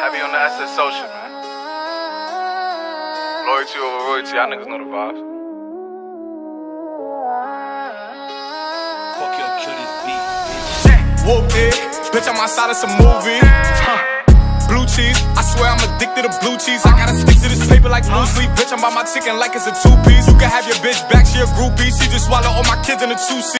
I be on the SS Social, man. Loyalty over royalty, y'all niggas know the vibes. Fuck your kill this beat, bitch. Whoop it, bitch, I'm outside of some movie. Blue cheese, I swear I'm addicted to blue cheese. I gotta stick to this paper like loose leaf. Bitch, I'm by my chicken like it's a two-piece. You can have your bitch back, she a groupie. She just swallow all my kids in a two-seat.